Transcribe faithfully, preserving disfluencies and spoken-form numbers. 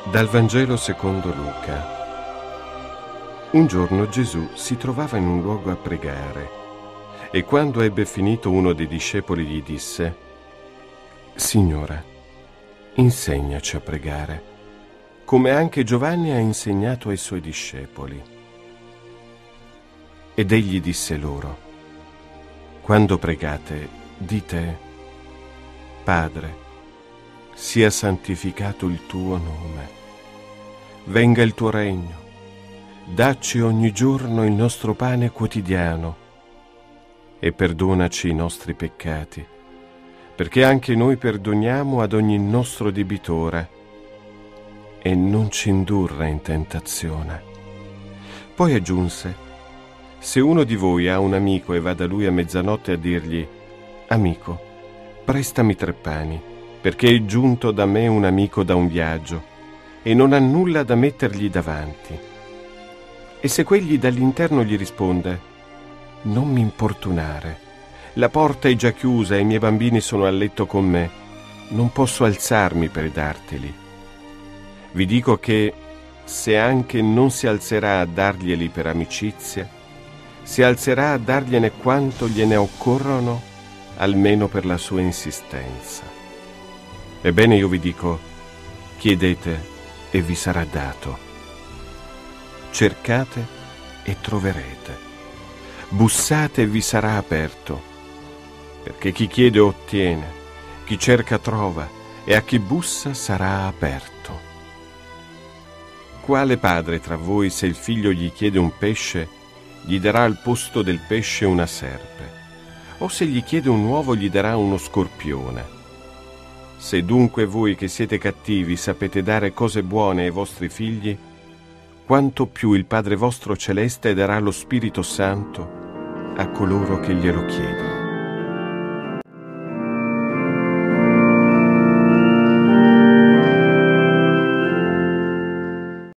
Dal Vangelo secondo Luca. Un giorno Gesù si trovava in un luogo a pregare e quando ebbe finito uno dei discepoli gli disse: Signore, insegnaci a pregare, come anche Giovanni ha insegnato ai suoi discepoli. Ed egli disse loro: Quando pregate, dite: Padre, sia santificato il tuo nome, venga il tuo regno, dacci ogni giorno il nostro pane quotidiano e perdonaci i nostri peccati, perché anche noi perdoniamo ad ogni nostro debitore, e non ci indurre in tentazione. Poi aggiunse: se uno di voi ha un amico e va da lui a mezzanotte a dirgli: Amico, prestami tre pani, perché è giunto da me un amico da un viaggio e non ha nulla da mettergli davanti. E se quegli dall'interno gli risponde: non mi importunare, la porta è già chiusa e i miei bambini sono a letto con me, non posso alzarmi per darteli. Vi dico che, se anche non si alzerà a darglieli per amicizia, si alzerà a dargliene quanto gliene occorrono, almeno per la sua insistenza. Ebbene io vi dico: chiedete e vi sarà dato, cercate e troverete, bussate e vi sarà aperto, perché chi chiede ottiene, chi cerca trova, e a chi bussa sarà aperto. Quale padre tra voi, se il figlio gli chiede un pesce, gli darà al posto del pesce una serpe? O se gli chiede un uovo gli darà uno scorpione? Se dunque voi che siete cattivi sapete dare cose buone ai vostri figli, quanto più il Padre vostro Celeste darà lo Spirito Santo a coloro che glielo chiedono.